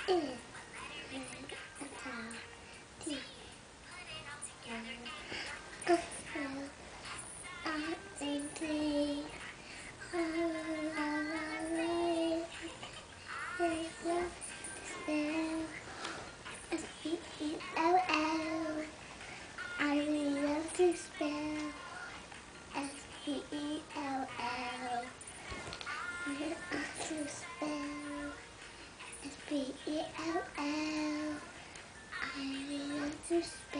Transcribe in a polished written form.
It S-P-E-L-L. I really love to spell. S-P-E-L-L. I love to spell. S-P-E-L-L. I really love to spell.